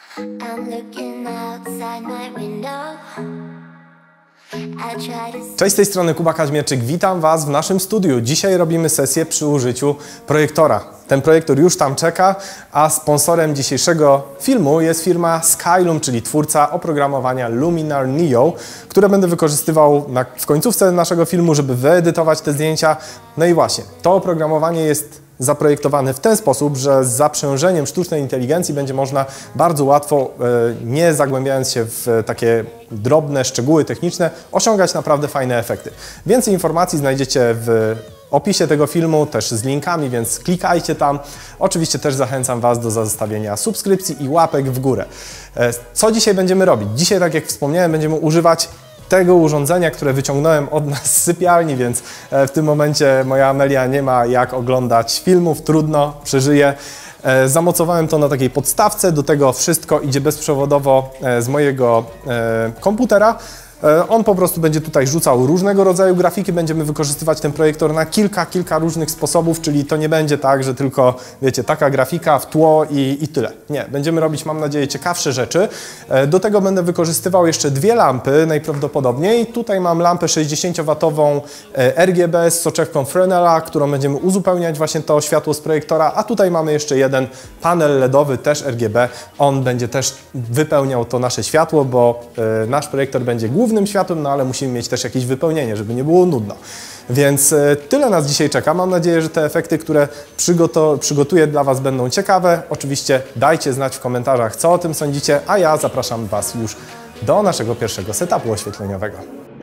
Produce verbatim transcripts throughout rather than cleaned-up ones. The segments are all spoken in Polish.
Cześć, z tej strony Kuba Kaźmierczyk, witam Was w naszym studiu. Dzisiaj robimy sesję przy użyciu projektora. Ten projektor już tam czeka, a sponsorem dzisiejszego filmu jest firma Skylum, czyli twórca oprogramowania Luminar Neo, które będę wykorzystywał na, w końcówce naszego filmu, żeby wyedytować te zdjęcia. No i właśnie, to oprogramowanie jest zaprojektowane w ten sposób, że z zaprzężeniem sztucznej inteligencji będzie można bardzo łatwo, nie zagłębiając się w takie drobne szczegóły techniczne, osiągać naprawdę fajne efekty. Więcej informacji znajdziecie w opisie tego filmu, też z linkami, więc klikajcie tam. Oczywiście też zachęcam Was do zostawienia subskrypcji i łapek w górę. Co dzisiaj będziemy robić? Dzisiaj, tak jak wspomniałem, będziemy używać tego urządzenia, które wyciągnąłem od nas z sypialni, więc w tym momencie moja Amelia nie ma jak oglądać filmów, trudno, przeżyje. Zamocowałem to na takiej podstawce, do tego wszystko idzie bezprzewodowo z mojego komputera. On po prostu będzie tutaj rzucał różnego rodzaju grafiki, będziemy wykorzystywać ten projektor na kilka, kilka różnych sposobów, czyli to nie będzie tak, że tylko, wiecie, taka grafika w tło i, i tyle. Nie, będziemy robić, mam nadzieję, ciekawsze rzeczy. Do tego będę wykorzystywał jeszcze dwie lampy najprawdopodobniej. Tutaj mam lampę sześćdziesięciowatową R G B z soczewką Fresnela, którą będziemy uzupełniać właśnie to światło z projektora, a tutaj mamy jeszcze jeden panel LEDowy, też R G B. On będzie też wypełniał to nasze światło, bo nasz projektor będzie główny światłem, no ale musimy mieć też jakieś wypełnienie, żeby nie było nudno. Więc tyle nas dzisiaj czeka. Mam nadzieję, że te efekty, które przygotuję dla Was, będą ciekawe. Oczywiście dajcie znać w komentarzach, co o tym sądzicie, a ja zapraszam Was już do naszego pierwszego setupu oświetleniowego.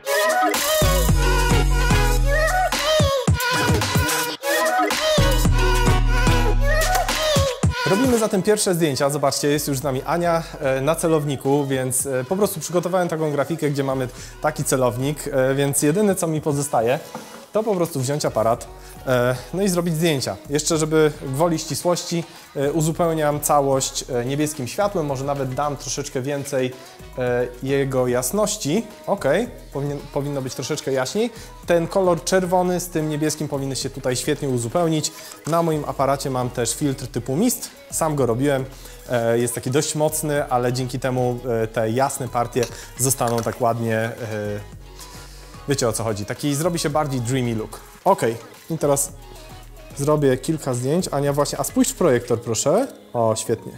Robimy zatem pierwsze zdjęcia. Zobaczcie, jest już z nami Ania na celowniku, więc po prostu przygotowałem taką grafikę, gdzie mamy taki celownik, więc jedyne, co mi pozostaje, to po prostu wziąć aparat, no i zrobić zdjęcia. Jeszcze, żeby gwoli ścisłości, uzupełniam całość niebieskim światłem, może nawet dam troszeczkę więcej jego jasności. Ok, powinien, powinno być troszeczkę jaśniej. Ten kolor czerwony z tym niebieskim powinny się tutaj świetnie uzupełnić. Na moim aparacie mam też filtr typu mist, sam go robiłem. Jest taki dość mocny, ale dzięki temu te jasne partie zostaną tak ładnie, wiecie o co chodzi, taki zrobi się bardziej dreamy look. Ok, i teraz zrobię kilka zdjęć. Ania właśnie, a spójrz w projektor proszę. O, świetnie.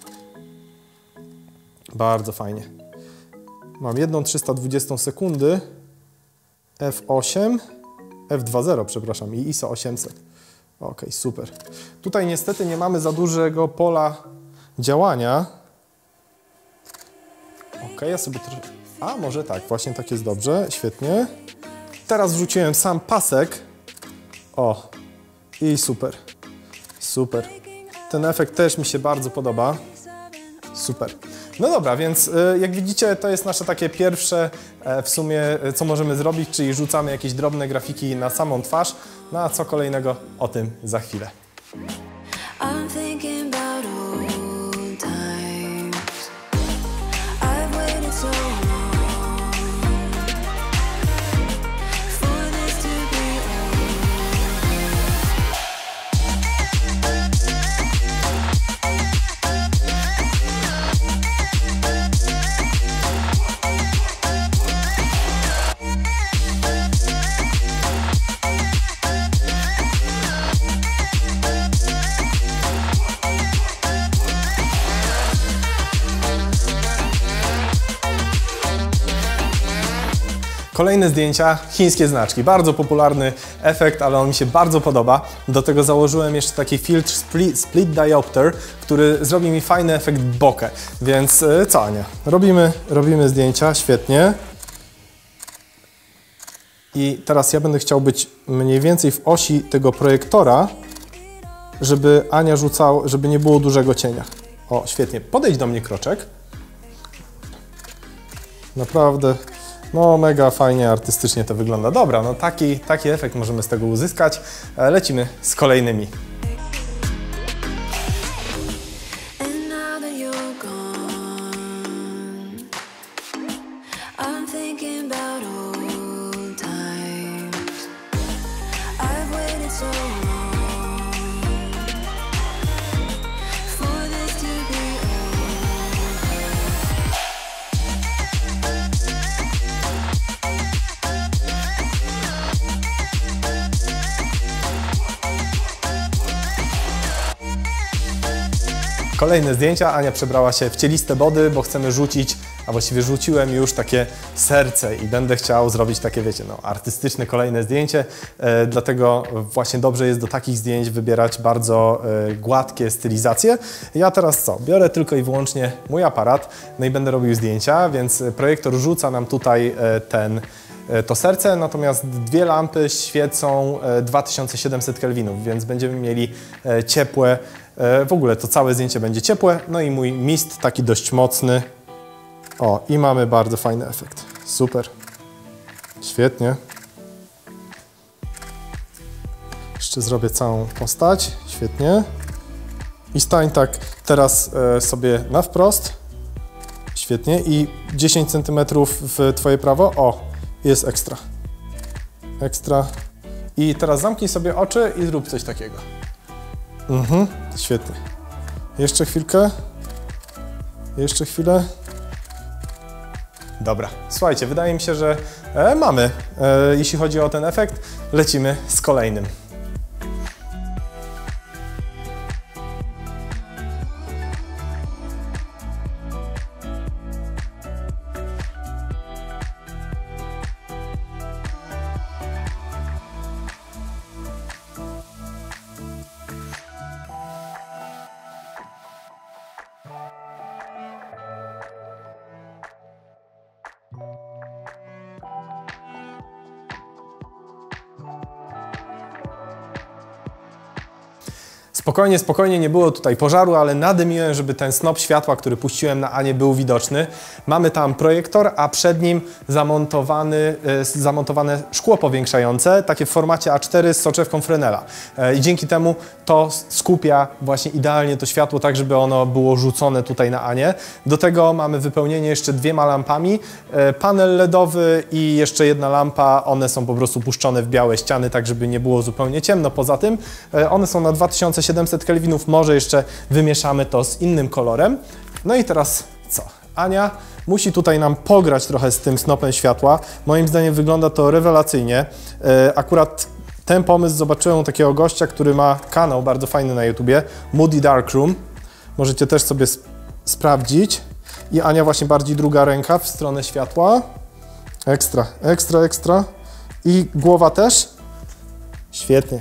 Bardzo fajnie. Mam jedną trzysta dwudziestą sekundy, F osiem, F dwa zero, przepraszam, i I S O osiemset. Ok, super. Tutaj niestety nie mamy za dużego pola działania. Ok, ja sobie trochę... A, może tak, właśnie tak jest dobrze, świetnie. Teraz wrzuciłem sam pasek. O, i super, super. Ten efekt też mi się bardzo podoba. Super. No dobra, więc jak widzicie, to jest nasze takie pierwsze w sumie, co możemy zrobić, czyli rzucamy jakieś drobne grafiki na samą twarz. No a co kolejnego, o tym za chwilę. Kolejne zdjęcia, chińskie znaczki. Bardzo popularny efekt, ale on mi się bardzo podoba. Do tego założyłem jeszcze taki filtr Split, split Diopter, który zrobi mi fajny efekt bokeh. Więc co, Ania? Robimy, robimy zdjęcia, świetnie. I teraz ja będę chciał być mniej więcej w osi tego projektora, żeby Ania rzucała, żeby nie było dużego cienia. O, świetnie. Podejdź do mnie kroczek. Naprawdę... No mega fajnie, artystycznie to wygląda. Dobra, no taki, taki efekt możemy z tego uzyskać. Lecimy z kolejnymi. Kolejne zdjęcia. Ania przebrała się w cieliste body, bo chcemy rzucić, a właściwie rzuciłem już takie serce i będę chciał zrobić takie, wiecie, no, artystyczne kolejne zdjęcie. E, dlatego właśnie dobrze jest do takich zdjęć wybierać bardzo e, gładkie stylizacje. Ja teraz co? Biorę tylko i wyłącznie mój aparat, no i będę robił zdjęcia, więc projektor rzuca nam tutaj e, ten to serce, natomiast dwie lampy świecą dwa tysiące siedemset kelwinów, więc będziemy mieli ciepłe, w ogóle to całe zdjęcie będzie ciepłe, no i mój mist taki dość mocny. O, i mamy bardzo fajny efekt. Super. Świetnie. Jeszcze zrobię całą postać. Świetnie. I stań tak teraz sobie na wprost. Świetnie. I dziesięć centymetrów w twoje prawo. O! Jest ekstra. Ekstra. I teraz zamknij sobie oczy i zrób coś takiego. Mhm, świetnie. Jeszcze chwilkę. Jeszcze chwilę. Dobra. Słuchajcie, wydaje mi się, że e, mamy. E, jeśli chodzi o ten efekt, lecimy z kolejnym. Spokojnie, spokojnie, nie było tutaj pożaru, ale nadymiłem, żeby ten snop światła, który puściłem na Anię, był widoczny. Mamy tam projektor, a przed nim zamontowany, e, zamontowane szkło powiększające, takie w formacie A cztery z soczewką Fresnela. E, I dzięki temu to skupia właśnie idealnie to światło, tak żeby ono było rzucone tutaj na Anię. Do tego mamy wypełnienie jeszcze dwiema lampami, e, panel ledowy i jeszcze jedna lampa. One są po prostu puszczone w białe ściany, tak żeby nie było zupełnie ciemno. Poza tym e, one są na dwa tysiące siedemset kelwinów, może jeszcze wymieszamy to z innym kolorem. No i teraz co? Ania musi tutaj nam pograć trochę z tym snopem światła. Moim zdaniem wygląda to rewelacyjnie. Akurat ten pomysł zobaczyłem u takiego gościa, który ma kanał bardzo fajny na YouTubie, Moody Darkroom. Możecie też sobie sp sprawdzić. I Ania właśnie bardziej druga ręka w stronę światła. Ekstra, ekstra, ekstra. I głowa też. Świetnie.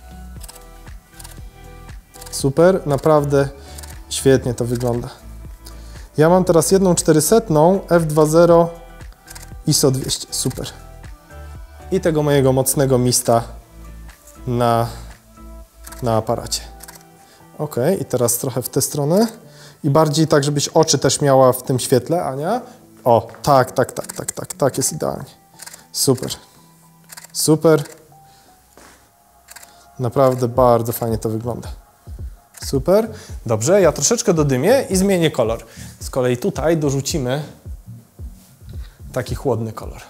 Super, naprawdę świetnie to wygląda. Ja mam teraz jedną czterysetną F dwa zero I S O dwieście, super. I tego mojego mocnego mista na, na aparacie. Ok, i teraz trochę w tę stronę. I bardziej tak, żebyś oczy też miała w tym świetle, Ania. O, tak, tak, tak, tak, tak, tak jest idealnie. Super, super. Naprawdę bardzo fajnie to wygląda. Super. Dobrze, ja troszeczkę dodymię i zmienię kolor. Z kolei tutaj dorzucimy taki chłodny kolor.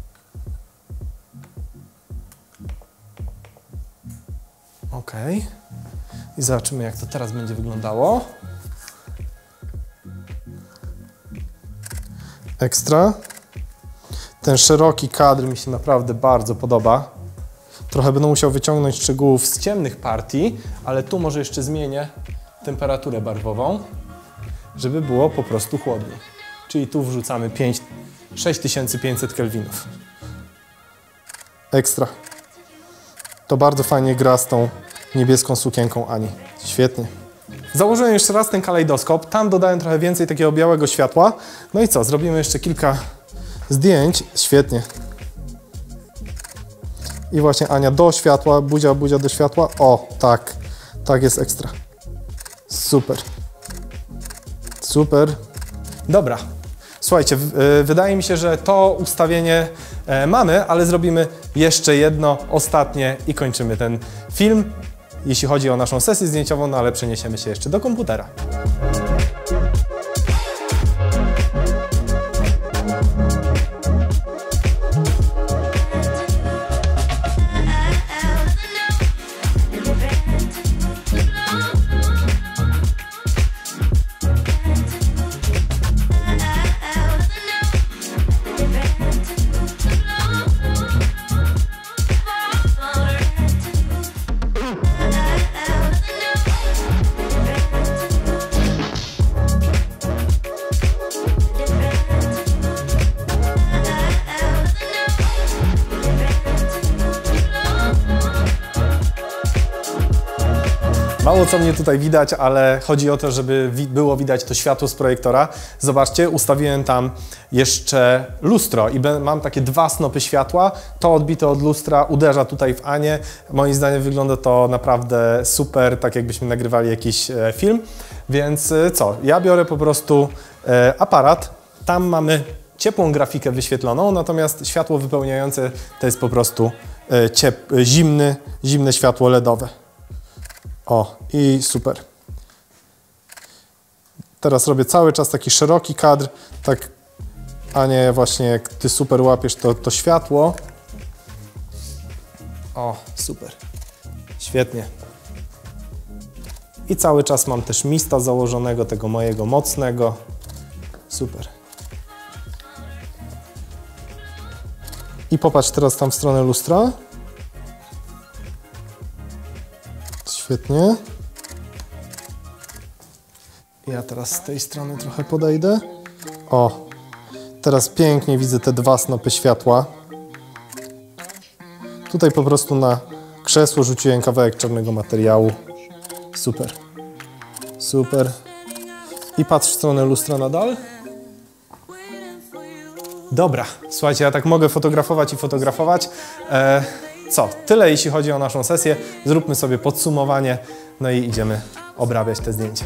Ok. I zobaczymy, jak to teraz będzie wyglądało. Ekstra. Ten szeroki kadr mi się naprawdę bardzo podoba. Trochę będę musiał wyciągnąć szczegółów z ciemnych partii, ale tu może jeszcze zmienię temperaturę barwową, żeby było po prostu chłodniej. Czyli tu wrzucamy sześć tysięcy pięćset kelwinów. Ekstra. To bardzo fajnie gra z tą niebieską sukienką Ani. Świetnie. Założyłem jeszcze raz ten kalejdoskop. Tam dodałem trochę więcej takiego białego światła. No i co? Zrobimy jeszcze kilka zdjęć. Świetnie. I właśnie Ania do światła, buzia, buzia do światła. O, tak. Tak jest ekstra. Super. Super. Dobra. Słuchajcie, wydaje mi się, że to ustawienie mamy, ale zrobimy jeszcze jedno, ostatnie i kończymy ten film, jeśli chodzi o naszą sesję zdjęciową, no ale przeniesiemy się jeszcze do komputera. Mało co mnie tutaj widać, ale chodzi o to, żeby wi było widać to światło z projektora. Zobaczcie, ustawiłem tam jeszcze lustro i mam takie dwa snopy światła. To odbite od lustra uderza tutaj w Anię. Moim zdaniem wygląda to naprawdę super, tak jakbyśmy nagrywali jakiś e, film. Więc e, co? Ja biorę po prostu e, aparat. Tam mamy ciepłą grafikę wyświetloną, natomiast światło wypełniające to jest po prostu e, ciep zimny, zimne światło ledowe. O, i super. Teraz robię cały czas taki szeroki kadr, tak, a nie właśnie jak ty super łapiesz to, to światło. O, super. Świetnie. I cały czas mam też mista założonego, tego mojego mocnego. Super. I popatrz teraz tam w stronę lustra. Świetnie. Ja teraz z tej strony trochę podejdę. O, teraz pięknie widzę te dwa snopy światła. Tutaj po prostu na krzesło rzuciłem kawałek czarnego materiału. Super. Super. I patrz w stronę lustra nadal. Dobra, słuchajcie, ja tak mogę fotografować i fotografować. E, co? Tyle jeśli chodzi o naszą sesję. Zróbmy sobie podsumowanie, no i idziemy obrabiać te zdjęcia.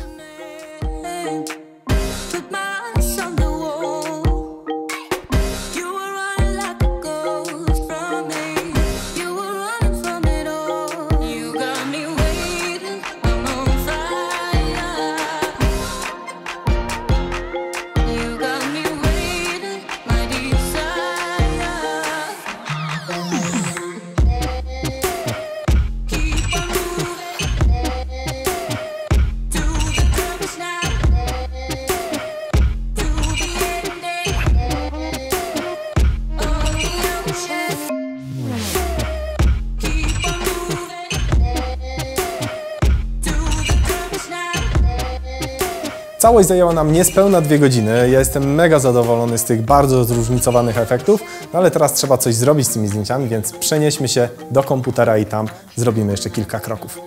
Całość zajęła nam niespełna dwie godziny. Ja jestem mega zadowolony z tych bardzo zróżnicowanych efektów, no ale teraz trzeba coś zrobić z tymi zdjęciami, więc przenieśmy się do komputera i tam zrobimy jeszcze kilka kroków.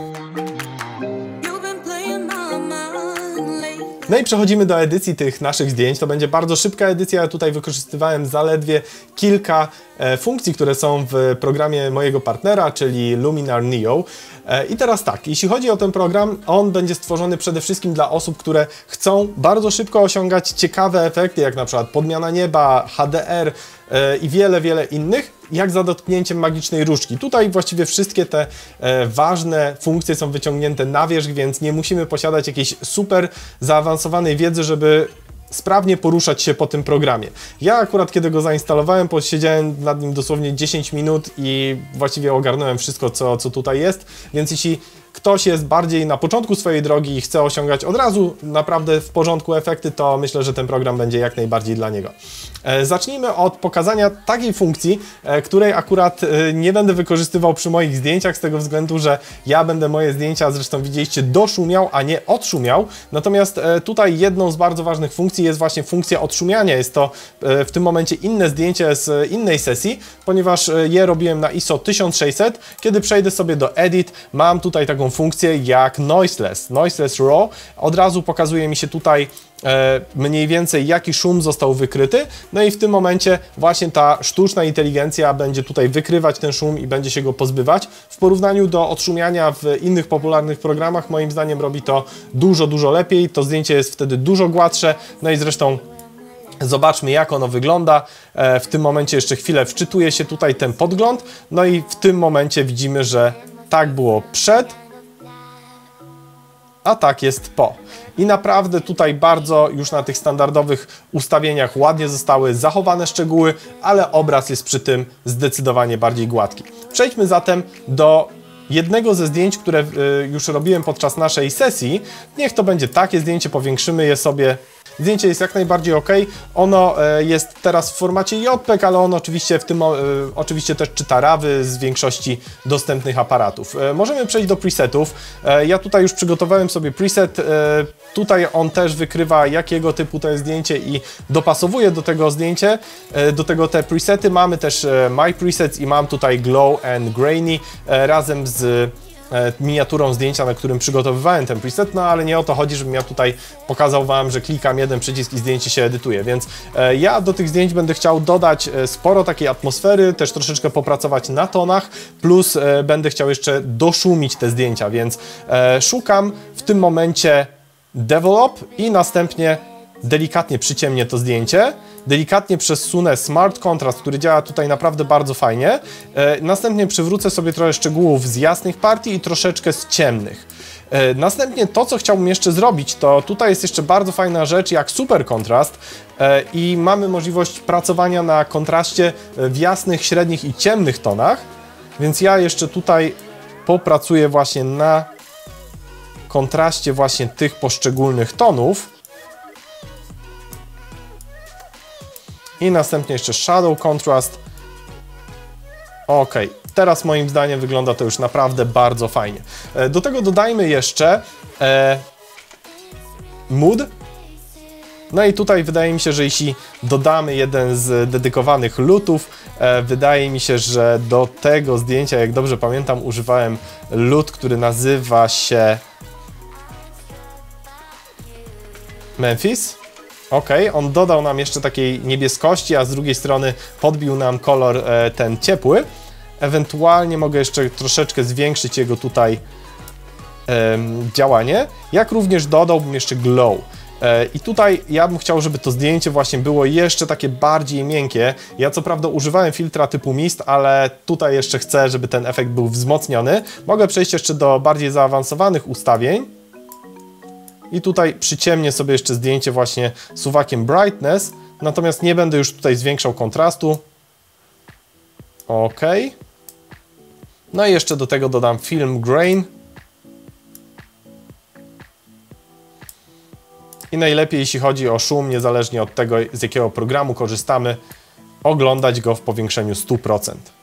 No i przechodzimy do edycji tych naszych zdjęć. To będzie bardzo szybka edycja. Ja tutaj wykorzystywałem zaledwie kilka e, funkcji, które są w programie mojego partnera, czyli Luminar Neo. E, I teraz tak, jeśli chodzi o ten program, on będzie stworzony przede wszystkim dla osób, które chcą bardzo szybko osiągać ciekawe efekty, jak na przykład podmiana nieba, H D R e, i wiele, wiele innych, jak za dotknięciem magicznej różdżki. Tutaj właściwie wszystkie te e, ważne funkcje są wyciągnięte na wierzch, więc nie musimy posiadać jakiejś super zaawansowanej wiedzy, żeby sprawnie poruszać się po tym programie. Ja akurat, kiedy go zainstalowałem, posiedziałem nad nim dosłownie dziesięć minut i właściwie ogarnąłem wszystko, co, co tutaj jest, więc jeśli ktoś jest bardziej na początku swojej drogi i chce osiągać od razu naprawdę w porządku efekty, to myślę, że ten program będzie jak najbardziej dla niego. E, zacznijmy od pokazania takiej funkcji, e, której akurat e, nie będę wykorzystywał przy moich zdjęciach, z tego względu, że ja będę moje zdjęcia, zresztą widzieliście, doszumiał, a nie odszumiał. Natomiast e, tutaj jedną z bardzo ważnych funkcji jest właśnie funkcja odszumiania. Jest to e, w tym momencie inne zdjęcie z innej sesji, ponieważ e, je robiłem na I S O tysiąc sześćset. Kiedy przejdę sobie do Edit, mam tutaj taką funkcję jak Noiseless, Noiseless Raw. Od razu pokazuje mi się tutaj e, mniej więcej jaki szum został wykryty. No i w tym momencie właśnie ta sztuczna inteligencja będzie tutaj wykrywać ten szum i będzie się go pozbywać. W porównaniu do odszumiania w innych popularnych programach, moim zdaniem robi to dużo, dużo lepiej. To zdjęcie jest wtedy dużo gładsze. No i zresztą zobaczmy, jak ono wygląda. E, w tym momencie jeszcze chwilę wczytuje się tutaj ten podgląd. No i w tym momencie widzimy, że tak było przed, a tak jest po. I naprawdę tutaj bardzo już na tych standardowych ustawieniach ładnie zostały zachowane szczegóły, ale obraz jest przy tym zdecydowanie bardziej gładki. Przejdźmy zatem do jednego ze zdjęć, które już robiłem podczas naszej sesji. Niech to będzie takie zdjęcie, powiększymy je sobie. Zdjęcie jest jak najbardziej ok. Ono jest teraz w formacie J P E G, ale ono oczywiście w tym oczywiście też czyta rawy z większości dostępnych aparatów. Możemy przejść do presetów. Ja tutaj już przygotowałem sobie preset. Tutaj on też wykrywa, jakiego typu to jest zdjęcie i dopasowuje do tego zdjęcie, do tego te presety. Mamy też My Presets i mam tutaj Glow and Grainy razem z e, miniaturą zdjęcia, na którym przygotowywałem ten preset, no ale nie o to chodzi, żebym ja tutaj pokazał Wam, że klikam jeden przycisk i zdjęcie się edytuje, więc e, ja do tych zdjęć będę chciał dodać e, sporo takiej atmosfery, też troszeczkę popracować na tonach, plus e, będę chciał jeszcze doszumić te zdjęcia, więc e, szukam w tym momencie Develop i następnie delikatnie przyciemnię to zdjęcie, delikatnie przesunę Smart Contrast, który działa tutaj naprawdę bardzo fajnie, e, następnie przywrócę sobie trochę szczegółów z jasnych partii i troszeczkę z ciemnych. E, następnie to, co chciałbym jeszcze zrobić, to tutaj jest jeszcze bardzo fajna rzecz jak Super Kontrast e, i mamy możliwość pracowania na kontraście w jasnych, średnich i ciemnych tonach, więc ja jeszcze tutaj popracuję właśnie na kontraście właśnie tych poszczególnych tonów. I następnie jeszcze Shadow Contrast. Ok, teraz moim zdaniem wygląda to już naprawdę bardzo fajnie. Do tego dodajmy jeszcze e, Mood. No i tutaj wydaje mi się, że jeśli dodamy jeden z dedykowanych lutów, e, wydaje mi się, że do tego zdjęcia, jak dobrze pamiętam, używałem lut, który nazywa się Memphis. Ok, on dodał nam jeszcze takiej niebieskości, a z drugiej strony podbił nam kolor e, ten ciepły. Ewentualnie mogę jeszcze troszeczkę zwiększyć jego tutaj e, działanie, jak również dodałbym jeszcze glow. E, I tutaj ja bym chciał, żeby to zdjęcie właśnie było jeszcze takie bardziej miękkie. Ja co prawda używałem filtra typu mist, ale tutaj jeszcze chcę, żeby ten efekt był wzmocniony. Mogę przejść jeszcze do bardziej zaawansowanych ustawień. I tutaj przyciemnię sobie jeszcze zdjęcie właśnie suwakiem Brightness, natomiast nie będę już tutaj zwiększał kontrastu. Ok. No i jeszcze do tego dodam Film Grain. I najlepiej, jeśli chodzi o szum, niezależnie od tego, z jakiego programu korzystamy, oglądać go w powiększeniu stu procent.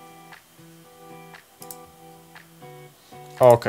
Ok.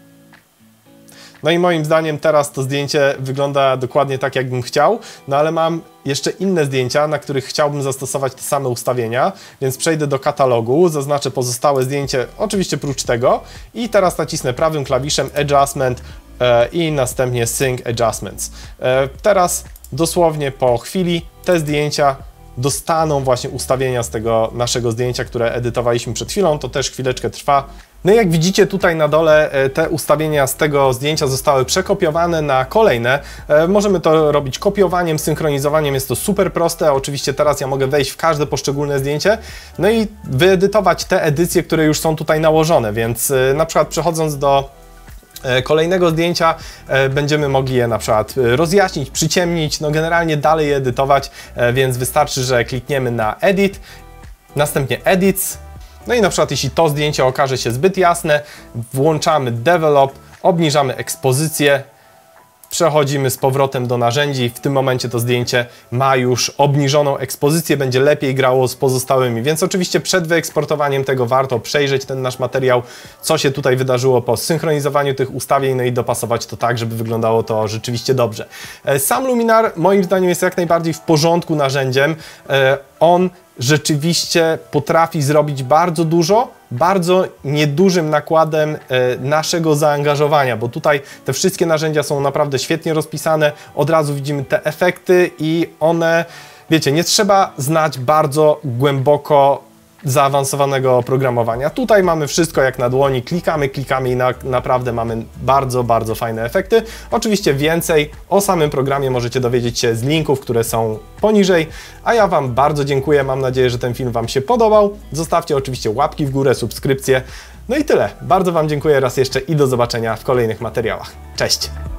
No i moim zdaniem teraz to zdjęcie wygląda dokładnie tak, jakbym chciał, no ale mam jeszcze inne zdjęcia, na których chciałbym zastosować te same ustawienia, więc przejdę do katalogu, zaznaczę pozostałe zdjęcie, oczywiście prócz tego, i teraz nacisnę prawym klawiszem Adjustment e, i następnie Sync Adjustments. E, teraz dosłownie po chwili te zdjęcia dostaną właśnie ustawienia z tego naszego zdjęcia, które edytowaliśmy przed chwilą, to też chwileczkę trwa. No i jak widzicie tutaj na dole te ustawienia z tego zdjęcia zostały przekopiowane na kolejne. Możemy to robić kopiowaniem, synchronizowaniem, jest to super proste. Oczywiście teraz ja mogę wejść w każde poszczególne zdjęcie, no i wyedytować te edycje, które już są tutaj nałożone, więc na przykład przechodząc do kolejnego zdjęcia będziemy mogli je na przykład rozjaśnić, przyciemnić, no generalnie dalej je edytować, więc wystarczy, że klikniemy na Edit, następnie Edits. No i na przykład jeśli to zdjęcie okaże się zbyt jasne, włączamy Develop, obniżamy ekspozycję, przechodzimy z powrotem do narzędzi. W tym momencie to zdjęcie ma już obniżoną ekspozycję, będzie lepiej grało z pozostałymi, więc oczywiście przed wyeksportowaniem tego warto przejrzeć ten nasz materiał, co się tutaj wydarzyło po synchronizowaniu tych ustawień, no i dopasować to tak, żeby wyglądało to rzeczywiście dobrze. Sam Luminar moim zdaniem jest jak najbardziej w porządku narzędziem. On rzeczywiście potrafi zrobić bardzo dużo, bardzo niedużym nakładem e, naszego zaangażowania, bo tutaj te wszystkie narzędzia są naprawdę świetnie rozpisane, od razu widzimy te efekty i one, wiecie, nie trzeba znać bardzo głęboko zaawansowanego oprogramowania. Tutaj mamy wszystko jak na dłoni, klikamy, klikamy i na, naprawdę mamy bardzo, bardzo fajne efekty. Oczywiście więcej o samym programie możecie dowiedzieć się z linków, które są poniżej, a ja Wam bardzo dziękuję, mam nadzieję, że ten film Wam się podobał. Zostawcie oczywiście łapki w górę, subskrypcje. No i tyle. Bardzo Wam dziękuję raz jeszcze i do zobaczenia w kolejnych materiałach. Cześć!